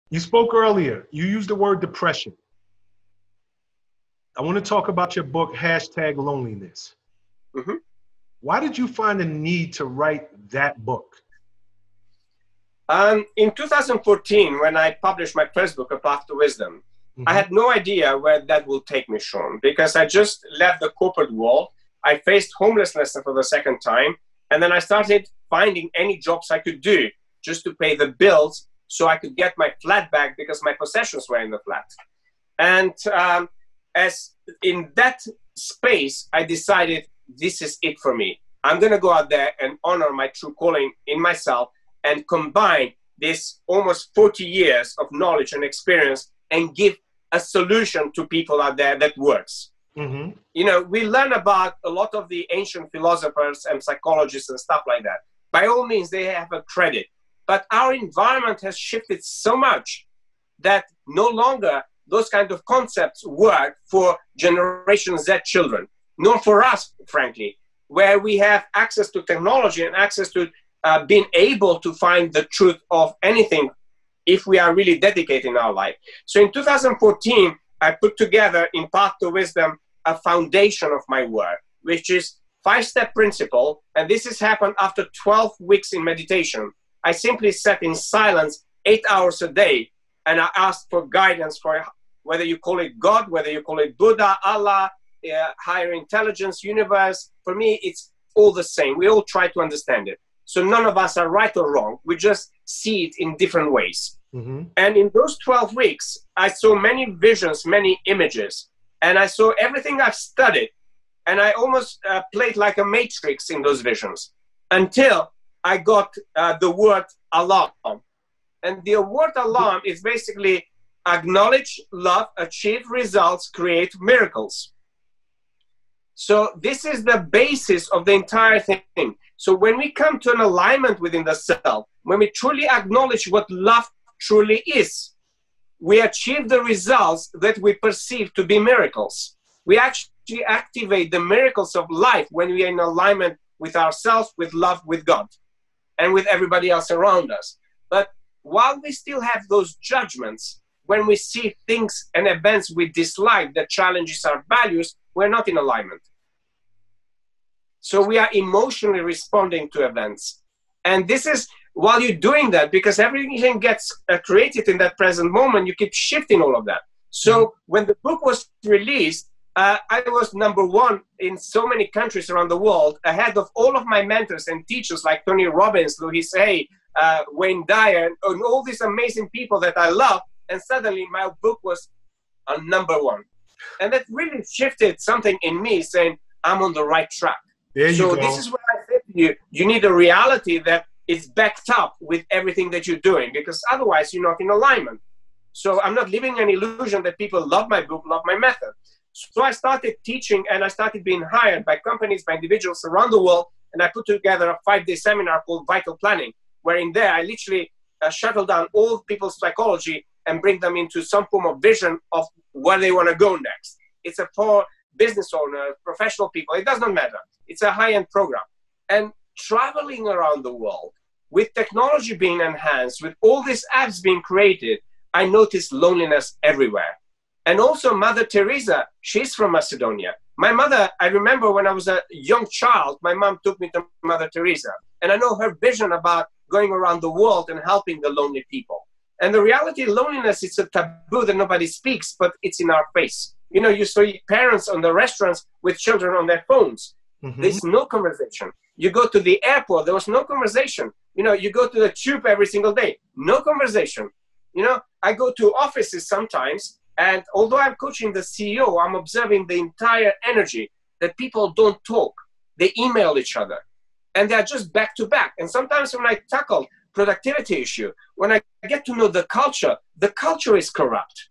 You spoke earlier. You used the word depression. I want to talk about your book, hashtag loneliness. Mm-hmm. Why did you find the need to write that book? In 2014, when I published my first book, A Path to Wisdom, I had no idea where that will take me, Shawn, because I just left the corporate world. I faced homelessness for the second time, and then I started finding any jobs I could do just to pay the bills so I could get my flat back because my possessions were in the flat. And as in that space, I decided this is it for me. I'm going to go out there and honor my true calling in myself and combine this almost 40 years of knowledge and experience and give a solution to people out there that works. Mm-hmm. You know, we learn about a lot of the ancient philosophers and psychologists and stuff like that. By all means, they have a credit. But our environment has shifted so much that no longer those kind of concepts work for Generation Z children, nor for us, frankly, where we have access to technology and access to being able to find the truth of anything if we are really dedicated in our life. So in 2014, I put together in Path to Wisdom a foundation of my work, which is 5-step principle. And this has happened after 12 weeks in meditation. I simply sat in silence 8 hours a day, and I asked for guidance for whether you call it God, whether you call it Buddha, Allah, higher intelligence, universe. For me, it's all the same. We all try to understand it. So none of us are right or wrong. We just see it in different ways. Mm-hmm. And in those 12 weeks, I saw many visions, many images, and I saw everything I've studied. And I almost played like a matrix in those visions until I got the word alarm. And the word alarm is basically acknowledge, love, achieve results, create miracles. So this is the basis of the entire thing. So when we come to an alignment within the self, when we truly acknowledge what love truly is, we achieve the results that we perceive to be miracles. We actually activate the miracles of life when we are in alignment with ourselves, with love, with God, and with everybody else around us. But while we still have those judgments, when we see things and events we dislike that challenges our values, we're not in alignment. So we are emotionally responding to events. And this is while you're doing that, because everything gets created in that present moment, you keep shifting all of that. So when the book was released, I was #1 in so many countries around the world, ahead of all of my mentors and teachers like Tony Robbins, Louis Hay, Wayne Dyer, and all these amazing people that I love. And suddenly my book was on #1. And that really shifted something in me, saying, I'm on the right track. There you go. This is what I said to you. You need a reality that is backed up with everything that you're doing, because otherwise you're not in alignment. So I'm not living an illusion that people love my book, love my method. So I started teaching, and I started being hired by companies, by individuals around the world. And I put together a 5-day seminar called Vital Planning, where in there I literally shuttle down all people's psychology and bring them into some form of vision of where they want to go next. It's for business owners, professional people. It does not matter. It's a high-end program. And traveling around the world with technology being enhanced, with all these apps being created, I noticed loneliness everywhere. And also Mother Teresa, she's from Macedonia. My mother, I remember when I was a young child, my mom took me to Mother Teresa. And I know her vision about going around the world and helping the lonely people. And the reality of loneliness, it's a taboo that nobody speaks, but it's in our face. You know, you see parents on the restaurants with children on their phones. Mm-hmm. There's no conversation. You go to the airport, there was no conversation. You know, you go to the tube every single day, no conversation. You know, I go to offices sometimes, and although I'm coaching the CEO, I'm observing the entire energy that people don't talk. They email each other, and they're just back to back. And sometimes when I tackle productivity issue, when I get to know the culture is corrupt.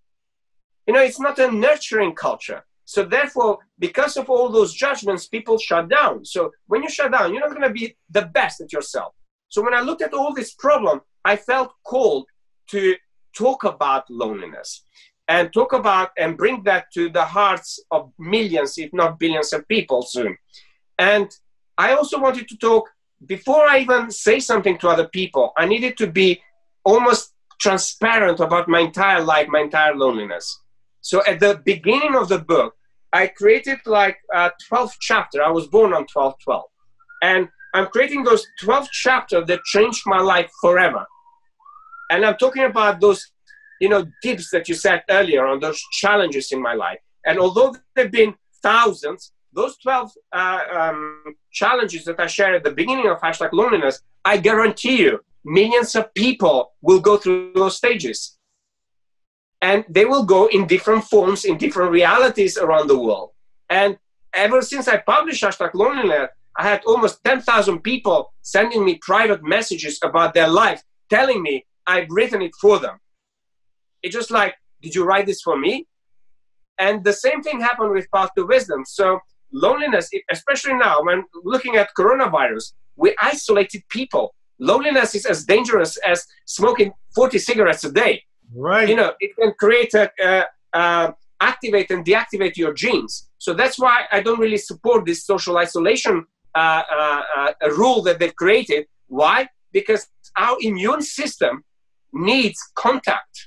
You know, it's not a nurturing culture. So therefore, because of all those judgments, people shut down. So when you shut down, you're not going to be the best at yourself. So when I looked at all this problem, I felt called to talk about loneliness and talk about and bring that to the hearts of millions, if not billions of people soon. And I also wanted to talk, before I even say something to other people, I needed to be almost transparent about my entire life, my entire loneliness. So at the beginning of the book, I created like 12 chapters. I was born on 12/12. And I'm creating those 12 chapters that changed my life forever. And I'm talking about those, dips that you said earlier on, those challenges in my life. And although there have been thousands, those 12 challenges that I shared at the beginning of #loneliness, I guarantee you, millions of people will go through those stages. And they will go in different forms, in different realities around the world. And ever since I published #loneliness, I had almost 10,000 people sending me private messages about their life, telling me I've written it for them. It's just like, did you write this for me? And the same thing happened with Path to Wisdom. So loneliness, especially now when looking at coronavirus, we isolated people. Loneliness is as dangerous as smoking 40 cigarettes a day. Right. It can create activate and deactivate your genes. So that's why I don't really support this social isolation rule that they've created. Why? Because our immune system needs contact.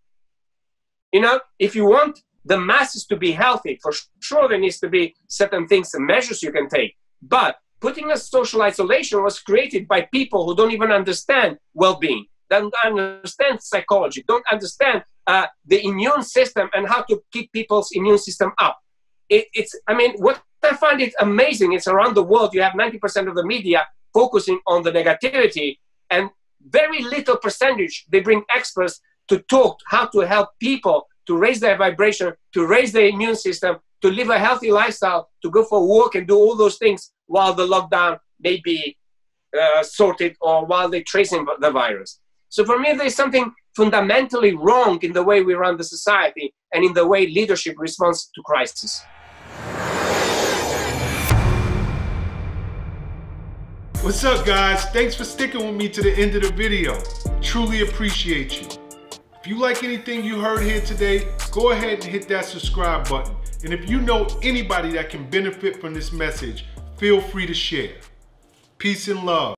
If you want the masses to be healthy, for sure there needs to be certain things and measures you can take. But putting a social isolation was created by people who don't even understand well-being, don't understand psychology, don't understand the immune system and how to keep people's immune system up. What I find it amazing is around the world, you have 90% of the media focusing on the negativity, and very little percentage, they bring experts to talk how to help people to raise their vibration, to raise their immune system, to live a healthy lifestyle, to go for a walk and do all those things while the lockdown may be sorted or while they're tracing the virus. So for me, there's something fundamentally wrong in the way we run the society and in the way leadership responds to crisis. What's up, guys? Thanks for sticking with me to the end of the video. Truly appreciate you. If you like anything you heard here today, go ahead and hit that subscribe button. And if you know anybody that can benefit from this message, feel free to share. Peace and love.